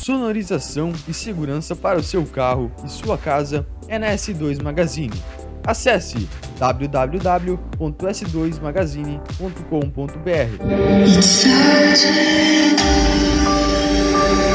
sonorização e segurança para o seu carro e sua casa é na S2 Magazine. Acesse www.s2magazine.com.br.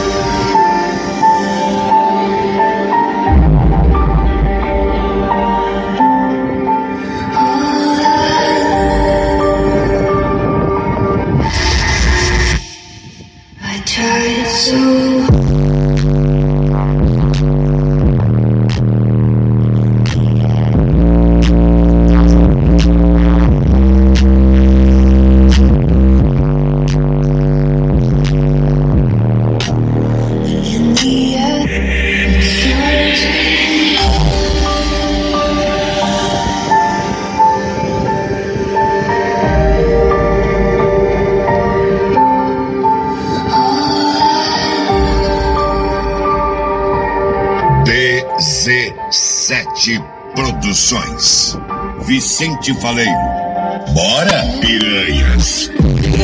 DZ7 Produções. Vicente Faleiro. Bora, piranhas!